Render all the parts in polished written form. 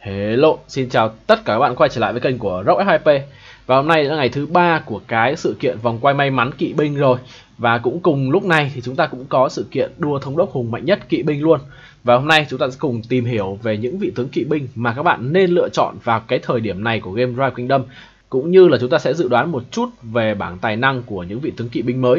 Hello, xin chào tất cả các bạn quay trở lại với kênh của Rock F2P. Và hôm nay là ngày thứ 3 của cái sự kiện vòng quay may mắn kỵ binh rồi. Và cũng cùng lúc này thì chúng ta cũng có sự kiện đua thống đốc hùng mạnh nhất kỵ binh luôn. Và hôm nay chúng ta sẽ cùng tìm hiểu về những vị tướng kỵ binh mà các bạn nên lựa chọn vào cái thời điểm này của game Rise of Kingdom. Cũng như là chúng ta sẽ dự đoán một chút về bảng tài năng của những vị tướng kỵ binh mới.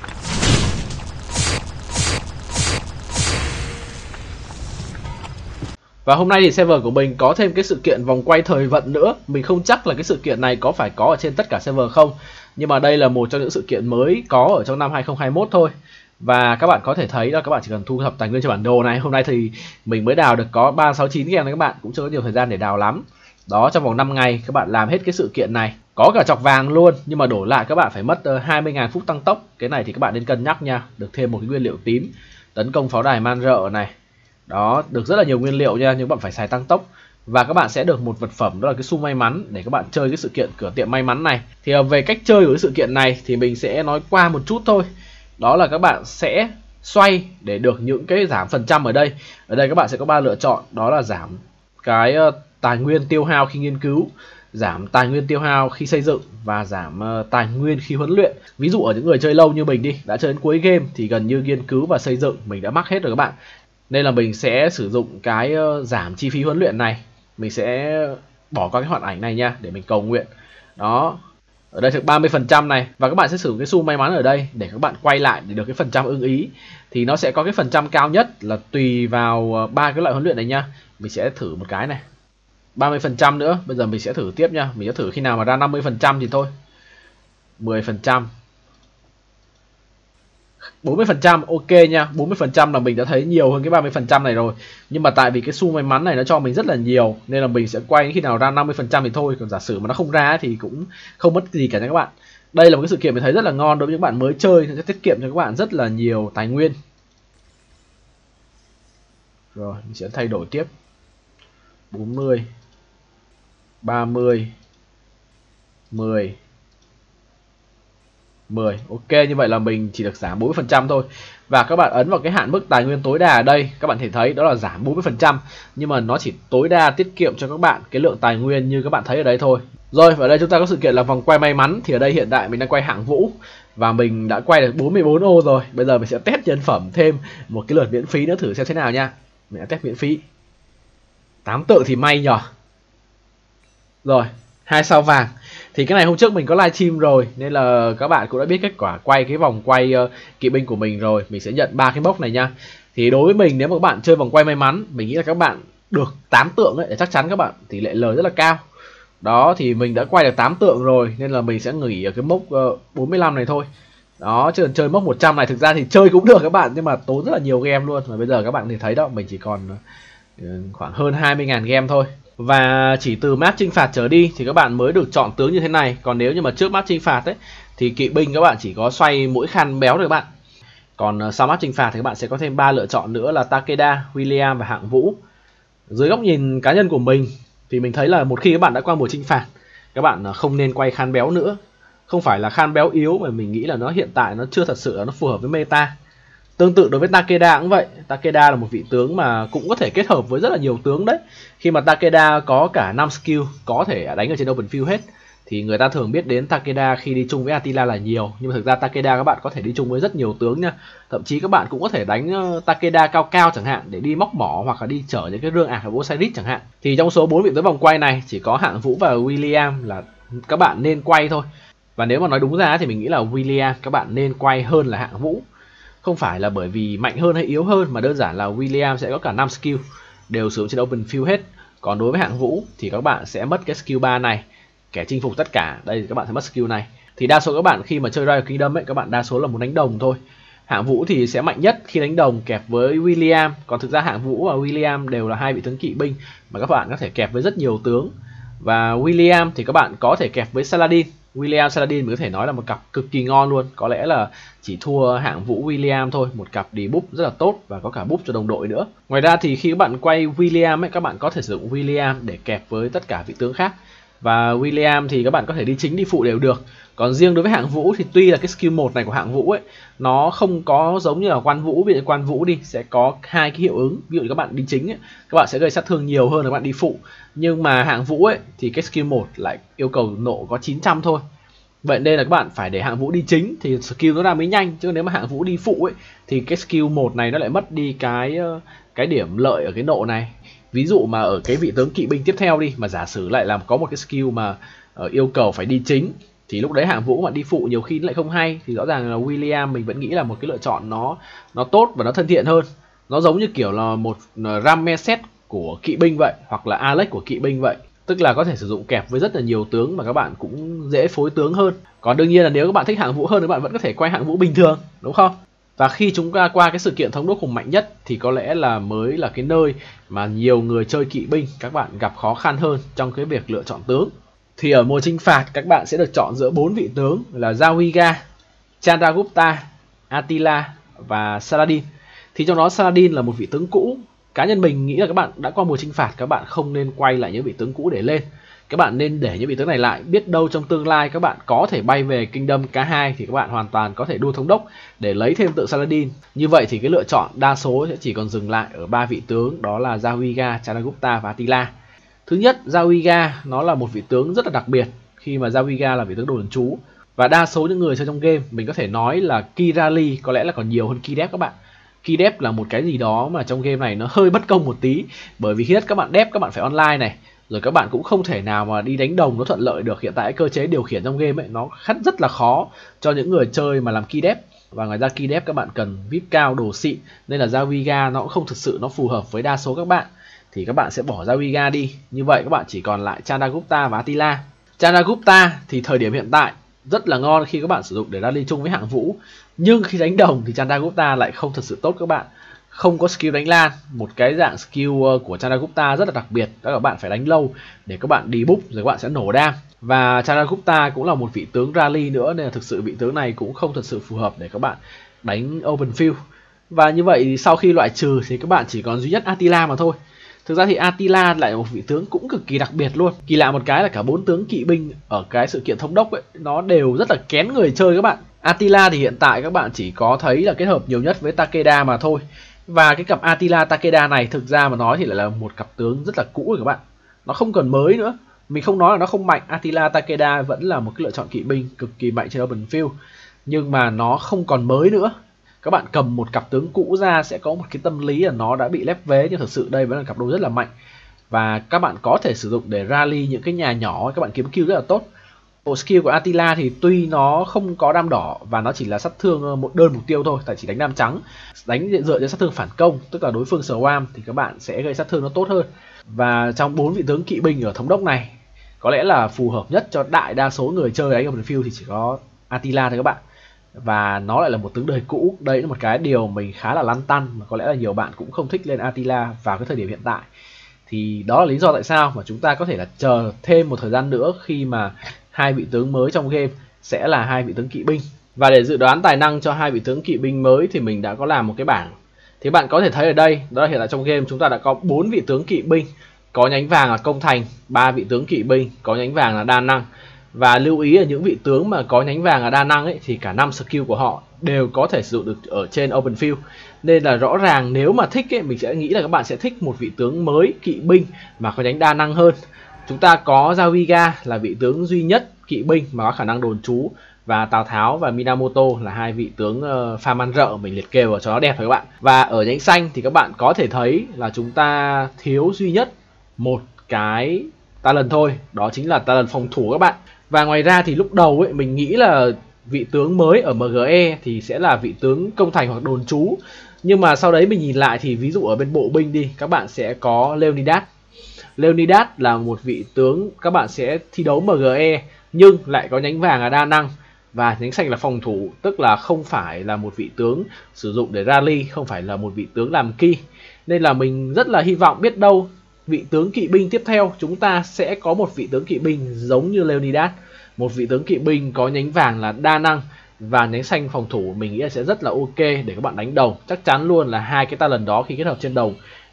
Và hôm nay thì server của mình có thêm cái sự kiện vòng quay thời vận nữa. Mình không chắc là cái sự kiện này có phải có ở trên tất cả server không, nhưng mà đây là một trong những sự kiện mới có ở trong năm 2021 thôi. Và các bạn có thể thấy là các bạn chỉ cần thu thập tài nguyên cho bản đồ này. Hôm nay thì mình mới đào được có 369 game này, các bạn cũng chưa có nhiều thời gian để đào lắm. Đó, trong vòng 5 ngày các bạn làm hết cái sự kiện này. Có cả chọc vàng luôn, nhưng mà đổi lại các bạn phải mất 20.000 phút tăng tốc. Cái này thì các bạn nên cân nhắc nha. Được thêm một cái nguyên liệu tím, tấn công pháo đài man rợ này. Đó, được rất là nhiều nguyên liệu nha, nhưng bạn phải xài tăng tốc. Và các bạn sẽ được một vật phẩm, đó là cái xu may mắn để các bạn chơi cái sự kiện cửa tiệm may mắn này. Thì về cách chơi của cái sự kiện này thì mình sẽ nói qua một chút thôi. Đó là các bạn sẽ xoay để được những cái giảm phần trăm ở đây. Ở đây các bạn sẽ có 3 lựa chọn, đó là giảm cái tài nguyên tiêu hao khi nghiên cứu, giảm tài nguyên tiêu hao khi xây dựng và giảm tài nguyên khi huấn luyện. Ví dụ ở những người chơi lâu như mình đi, đã chơi đến cuối game thì gần như nghiên cứu và xây dựng mình đã mắc hết rồi các bạn. Nên là mình sẽ sử dụng cái giảm chi phí huấn luyện này. Mình sẽ bỏ qua cái hoạt ảnh này nha, để mình cầu nguyện. Đó, ở đây được 30% này. Và các bạn sẽ sử dụng cái xu may mắn ở đây để các bạn quay lại để được cái phần trăm ưng ý. Thì nó sẽ có cái phần trăm cao nhất là tùy vào 3 cái loại huấn luyện này nha. Mình sẽ thử một cái này, 30% nữa. Bây giờ mình sẽ thử tiếp nha. Mình sẽ thử khi nào mà ra 50% thì thôi, 10%, 40%, ok nha. 40% là mình đã thấy nhiều hơn cái 30% này rồi. Nhưng mà tại vì cái xu may mắn này nó cho mình rất là nhiều, nên là mình sẽ quay khi nào ra 50% thì thôi. Còn giả sử mà nó không ra thì cũng không mất gì cả nha các bạn. Đây là một cái sự kiện mình thấy rất là ngon đối với những bạn mới chơi. Nó sẽ tiết kiệm cho các bạn rất là nhiều tài nguyên. Rồi, mình sẽ thay đổi tiếp 40, 30, 10, 10. Ok, như vậy là mình chỉ được giảm 40% thôi. Và các bạn ấn vào cái hạn mức tài nguyên tối đa ở đây, các bạn thể thấy đó là giảm 40%. Nhưng mà nó chỉ tối đa tiết kiệm cho các bạn cái lượng tài nguyên như các bạn thấy ở đây thôi. Rồi, và ở đây chúng ta có sự kiện là vòng quay may mắn. Thì ở đây hiện tại mình đang quay hạng vũ. Và mình đã quay được 44 ô rồi. Bây giờ mình sẽ test nhân phẩm thêm một cái lượt miễn phí nữa thử xem thế nào nha. Mình đã test miễn phí 8 tự thì may nhờ. Rồi, 2 sao vàng. Thì cái này hôm trước mình có livestream rồi, nên là các bạn cũng đã biết kết quả quay cái vòng quay kỵ binh của mình rồi. Mình sẽ nhận 3 cái mốc này nha. Thì đối với mình, nếu mà các bạn chơi vòng quay may mắn, mình nghĩ là các bạn được 8 tượng ấy, để chắc chắn các bạn tỷ lệ lời rất là cao. Đó, thì mình đã quay được 8 tượng rồi, nên là mình sẽ nghỉ ở cái mốc 45 này thôi. Đó, chứ chơi mốc 100 này thực ra thì chơi cũng được các bạn, nhưng mà tốn rất là nhiều game luôn. Và bây giờ các bạn thì thấy đó, mình chỉ còn khoảng hơn 20.000 game thôi. Và chỉ từ map chinh phạt trở đi thì các bạn mới được chọn tướng như thế này. Còn nếu như mà trước map chinh phạt ấy thì kỵ binh các bạn chỉ có xoay mỗi khăn béo thôi các bạn. Còn sau map chinh phạt thì các bạn sẽ có thêm 3 lựa chọn nữa là Takeda, William và hạng vũ. Dưới góc nhìn cá nhân của mình thì mình thấy là một khi các bạn đã qua mùa chinh phạt, các bạn không nên quay khan béo nữa. Không phải là khan béo yếu, mà mình nghĩ là nó hiện tại nó chưa thật sự là nó phù hợp với meta. Tương tự đối với Takeda cũng vậy. Takeda là một vị tướng mà cũng có thể kết hợp với rất là nhiều tướng đấy. Khi mà Takeda có cả 5 skill có thể đánh ở trên open field hết, thì người ta thường biết đến Takeda khi đi chung với Attila là nhiều. Nhưng mà thực ra Takeda các bạn có thể đi chung với rất nhiều tướng nha. Thậm chí các bạn cũng có thể đánh Takeda cao cao chẳng hạn, để đi móc mỏ hoặc là đi chở những cái rương ạc ở Osiris chẳng hạn. Thì trong số 4 vị tướng vòng quay này chỉ có hạng vũ và William là các bạn nên quay thôi. Và nếu mà nói đúng ra thì mình nghĩ là William các bạn nên quay hơn là hạng vũ. Không phải là bởi vì mạnh hơn hay yếu hơn, mà đơn giản là William sẽ có cả 5 skill đều sử dụng trên open field hết. Còn đối với hạng vũ thì các bạn sẽ mất cái skill 3 này, kẻ chinh phục tất cả. Đây các bạn sẽ mất skill này. Thì đa số các bạn khi mà chơi Rise of Kingdom ấy, các bạn đa số là muốn đánh đồng thôi. Hạng vũ thì sẽ mạnh nhất khi đánh đồng kẹp với William. Còn thực ra hạng vũ và William đều là hai vị tướng kỵ binh mà các bạn có thể kẹp với rất nhiều tướng. Và William thì các bạn có thể kẹp với Saladin. William Saladin mình có thể nói là một cặp cực kỳ ngon luôn. Có lẽ là chỉ thua hạng vũ William thôi. Một cặp debuff rất là tốt và có cả buff cho đồng đội nữa. Ngoài ra thì khi các bạn quay William ấy, các bạn có thể sử dụng William để kẹp với tất cả vị tướng khác. Và William thì các bạn có thể đi chính đi phụ đều được. Còn riêng đối với hạng Vũ thì tuy là cái skill 1 này của hạng Vũ ấy nó không có giống như là Quan Vũ, ví dụ Quan Vũ đi sẽ có hai cái hiệu ứng, ví dụ như các bạn đi chính ấy, các bạn sẽ gây sát thương nhiều hơn là các bạn đi phụ. Nhưng mà hạng Vũ ấy thì cái skill 1 lại yêu cầu nộ có 900 thôi. Vậy nên là các bạn phải để hạng Vũ đi chính thì skill nó ra mới nhanh, chứ nếu mà hạng Vũ đi phụ ấy thì cái skill 1 này nó lại mất đi cái điểm lợi ở cái nộ này. Ví dụ mà ở cái vị tướng kỵ binh tiếp theo đi mà giả sử lại làm có một cái skill mà yêu cầu phải đi chính thì lúc đấy hạng Vũ mà đi phụ nhiều khi nó lại không hay, thì rõ ràng là William mình vẫn nghĩ là một cái lựa chọn nó tốt và nó thân thiện hơn. Nó giống như kiểu là một Ramesses của kỵ binh vậy, hoặc là Alex của kỵ binh vậy. Tức là có thể sử dụng kẹp với rất là nhiều tướng mà các bạn cũng dễ phối tướng hơn. Còn đương nhiên là nếu các bạn thích hạng Vũ hơn thì các bạn vẫn có thể quay hạng Vũ bình thường, đúng không? Và khi chúng ta qua cái sự kiện thống đốc hùng mạnh nhất thì có lẽ là mới là cái nơi mà nhiều người chơi kỵ binh các bạn gặp khó khăn hơn trong cái việc lựa chọn tướng. Thì ở mùa chinh phạt các bạn sẽ được chọn giữa 4 vị tướng là Zawiga, Chandragupta, Attila và Saladin. Thì trong đó Saladin là một vị tướng cũ. Cá nhân mình nghĩ là các bạn đã qua mùa chinh phạt các bạn không nên quay lại những vị tướng cũ để lên. Các bạn nên để những vị tướng này lại, biết đâu trong tương lai các bạn có thể bay về Kingdom K2 thì các bạn hoàn toàn có thể đua thống đốc để lấy thêm tượng Saladin. Như vậy thì cái lựa chọn đa số sẽ chỉ còn dừng lại ở 3 vị tướng, đó là Zawiga, Chandragupta và Attila. Thứ nhất, Zawiga nó là một vị tướng rất là đặc biệt khi mà Zawiga là vị tướng đồ ẩn trú. Và đa số những người chơi trong game mình có thể nói là Kirali có lẽ là còn nhiều hơn Kidep các bạn. Kidep là một cái gì đó mà trong game này nó hơi bất công một tí, bởi vì khi các bạn đép các bạn phải online này, rồi các bạn cũng không thể nào mà đi đánh đồng nó thuận lợi được. Hiện tại cơ chế điều khiển trong game ấy nó rất là khó cho những người chơi mà làm Kidep. Và ngoài ra Kidep các bạn cần VIP cao đồ xịn, nên là Zawiga nó cũng không thực sự nó phù hợp với đa số các bạn. Thì các bạn sẽ bỏ Zawiga đi. Như vậy các bạn chỉ còn lại Chandragupta và Attila. Chandragupta thì thời điểm hiện tại rất là ngon khi các bạn sử dụng để rally chung với hạng Vũ, nhưng khi đánh đồng thì Chandragupta lại không thật sự tốt các bạn. Không có skill đánh lan, một cái dạng skill của Chandragupta rất là đặc biệt, đó là các bạn phải đánh lâu để các bạn debuff rồi các bạn sẽ nổ đam. Và Chandragupta cũng là một vị tướng rally nữa, nên là thực sự vị tướng này cũng không thật sự phù hợp để các bạn đánh open field. Và như vậy thì sau khi loại trừ thì các bạn chỉ còn duy nhất Attila mà thôi. Thực ra thì Attila lại là một vị tướng cũng cực kỳ đặc biệt luôn. Kỳ lạ một cái là cả 4 tướng kỵ binh ở cái sự kiện thống đốc ấy nó đều rất là kén người chơi các bạn. Attila thì hiện tại các bạn chỉ có thấy là kết hợp nhiều nhất với Takeda mà thôi. Và cái cặp Attila Takeda này thực ra mà nói thì lại là một cặp tướng rất là cũ rồi các bạn. Nó không còn mới nữa. Mình không nói là nó không mạnh, Attila Takeda vẫn là một cái lựa chọn kỵ binh cực kỳ mạnh trên open field, nhưng mà nó không còn mới nữa. Các bạn cầm một cặp tướng cũ ra sẽ có một cái tâm lý là nó đã bị lép vế, nhưng thực sự đây vẫn là cặp đôi rất là mạnh. Và các bạn có thể sử dụng để rally những cái nhà nhỏ, các bạn kiếm kill rất là tốt. Bộ skill của Attila thì tuy nó không có đam đỏ và nó chỉ là sát thương một đơn mục tiêu thôi, tại chỉ đánh đam trắng, đánh dựa trên sát thương phản công, tức là đối phương swarm thì các bạn sẽ gây sát thương nó tốt hơn. Và trong 4 vị tướng kỵ binh ở thống đốc này, có lẽ là phù hợp nhất cho đại đa số người chơi đánh ở open field thì chỉ có Attila thôi các bạn. Và nó lại là một tướng đời cũ, đấy là một cái điều mình khá là lăn tăn, mà có lẽ là nhiều bạn cũng không thích lên Attila vào cái thời điểm hiện tại. Thì đó là lý do tại sao mà chúng ta có thể là chờ thêm một thời gian nữa khi mà hai vị tướng mới trong game sẽ là hai vị tướng kỵ binh. Và để dự đoán tài năng cho hai vị tướng kỵ binh mới thì mình đã có làm một cái bảng. Thì bạn có thể thấy ở đây, đó là hiện tại trong game chúng ta đã có 4 vị tướng kỵ binh có nhánh vàng là công thành, 3 vị tướng kỵ binh có nhánh vàng là đa năng. Và lưu ý là những vị tướng mà có nhánh vàng là đa năng ấy, thì cả 5 skill của họ đều có thể sử dụng được ở trên open field. Nên là rõ ràng nếu mà thích ấy, mình sẽ nghĩ là các bạn sẽ thích một vị tướng mới kỵ binh mà có nhánh đa năng hơn. Chúng ta có Zawiga là vị tướng duy nhất kỵ binh mà có khả năng đồn trú, và Tào Tháo và Minamoto là hai vị tướng farm ăn rợ mình liệt kê vào cho nó đẹp rồi các bạn. Và ở nhánh xanh thì các bạn có thể thấy là chúng ta thiếu duy nhất một cái talent thôi, đó chính là talent phòng thủ các bạn. Và ngoài ra thì lúc đầu ấy mình nghĩ là vị tướng mới ở MGE thì sẽ là vị tướng công thành hoặc đồn trú. Nhưng mà sau đấy mình nhìn lại thì ví dụ ở bên bộ binh đi, các bạn sẽ có Leonidas. Leonidas là một vị tướng các bạn sẽ thi đấu MGE nhưng lại có nhánh vàng là đa năng và nhánh xanh là phòng thủ, tức là không phải là một vị tướng sử dụng để rally, không phải là một vị tướng làm key. Nên là mình rất là hy vọng biết đâu vị tướng kỵ binh tiếp theo chúng ta sẽ có một vị tướng kỵ binh giống như Leonidas, một vị tướng kỵ binh có nhánh vàng là đa năng và nhánh xanh phòng thủ. Mình nghĩ là sẽ rất là ok để các bạn đánh đồng. Chắc chắn luôn là hai cái talent đó khi kết hợp trên đồng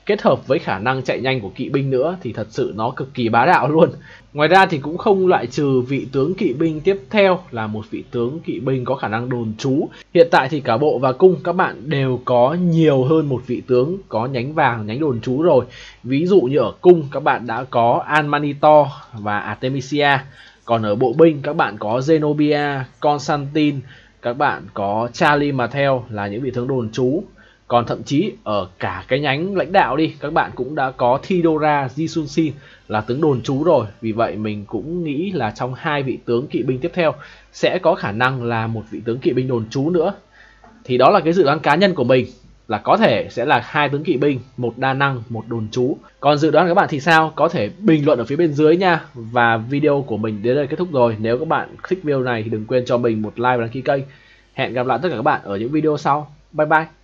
kết hợp với khả năng chạy nhanh của kỵ binh nữa thì thật sự nó cực kỳ bá đạo luôn. Ngoài ra thì cũng không loại trừ vị tướng kỵ binh tiếp theo là một vị tướng kỵ binh có khả năng đồn trú. Hiện tại thì cả bộ và cung các bạn đều có nhiều hơn một vị tướng có nhánh vàng, nhánh đồn trú rồi. Ví dụ như ở cung các bạn đã có Almanitor và Artemisia. Còn ở bộ binh các bạn có Zenobia, Constantine, các bạn có Charlie Martel là những vị tướng đồn trú. Còn thậm chí ở cả cái nhánh lãnh đạo đi, các bạn cũng đã có Thedora Jisunsin là tướng đồn trú rồi. Vì vậy mình cũng nghĩ là trong hai vị tướng kỵ binh tiếp theo sẽ có khả năng là một vị tướng kỵ binh đồn trú nữa. Thì đó là cái dự đoán cá nhân của mình, là có thể sẽ là hai tướng kỵ binh, một đa năng, một đồn trú. Còn dự đoán của các bạn thì sao? Có thể bình luận ở phía bên dưới nha. Và video của mình đến đây kết thúc rồi. Nếu các bạn thích video này thì đừng quên cho mình một like và đăng ký kênh. Hẹn gặp lại tất cả các bạn ở những video sau. Bye bye.